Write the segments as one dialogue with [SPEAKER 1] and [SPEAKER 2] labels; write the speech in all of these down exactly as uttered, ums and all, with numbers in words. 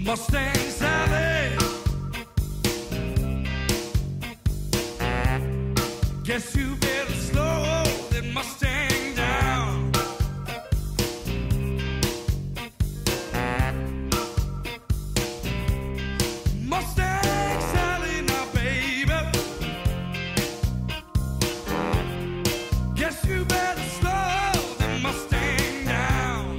[SPEAKER 1] Mustang Sally. Guess you better slow that Mustang down. Mustang Sally, now baby. Guess you better slow that Mustang down.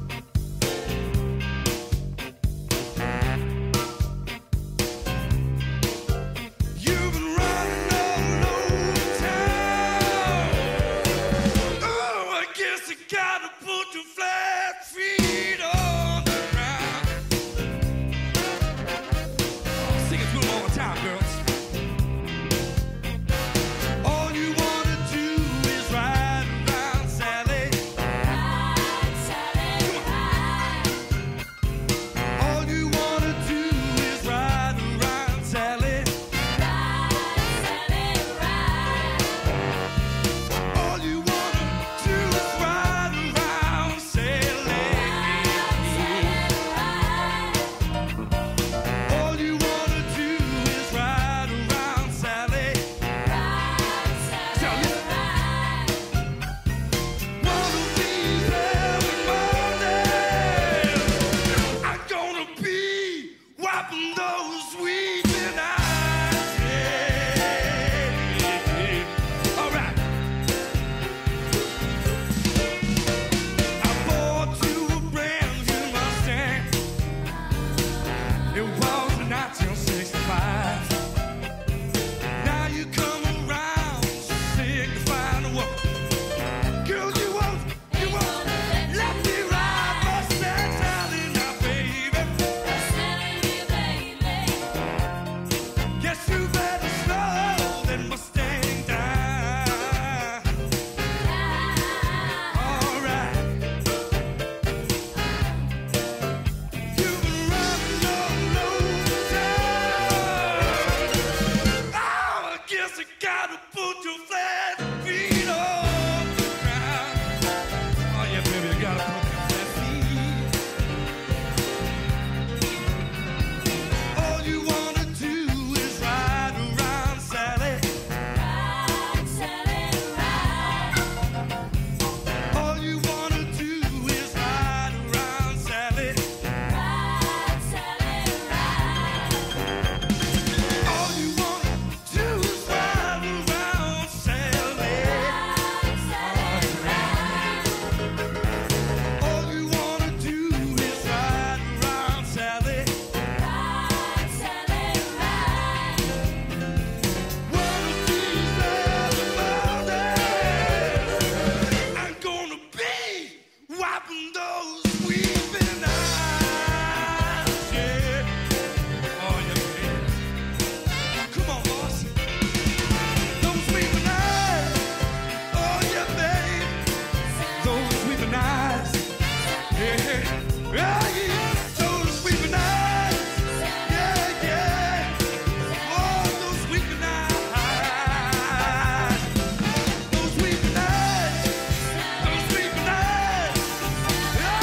[SPEAKER 1] You've been running all over town. Oh, I guess I gotta put your flat feet on the ground. Sing it to them all the time, girls. All you wanna do is ride around, Sally.
[SPEAKER 2] Ride, Sally, ride.
[SPEAKER 1] All you wanna do is ride around, Sally.
[SPEAKER 2] Ride, Sally, ride.
[SPEAKER 1] All you wanna do is ride around, Sally. All you wanna do is ride around, Sally. Sally. One of these every morning, I'm gonna be wiping those weeping eyes. Yeah. All right. I bought you a brand new Mustang. It was nineteen sixty-five. Now you come around signifying the world. Girl, you won't, you won't let me ride Mustang Sally now, baby. Guess you better slow that Mustang down. All right. You've been running all over town. Oh, I guess I gotta put your flat feet on the ground. Oh yeah, baby, you gotta put your flat feet. All you wanna do is ride around, Sally. All you wanna do is ride around, Sally. All you wanna do is ride around, Sally. All you wanna do is ride around, Sally. One of these every morning, I'm gonna be wiping those weeping eyes. Yeah. Oh, yeah, baby. Come on, boss. Those weeping eyes. Oh, yeah, babe. Those weeping eyes. Yeah. Yeah, yeah. Those weeping eyes. Yeah, yeah. Oh, those weeping eyes. Those weeping eyes. Those weeping eyes. Yeah,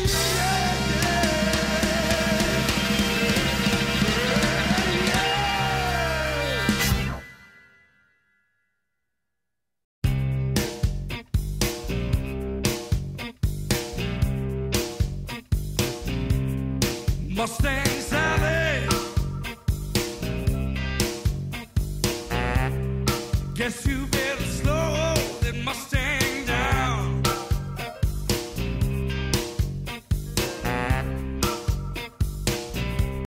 [SPEAKER 1] Mustang Sally. Guess you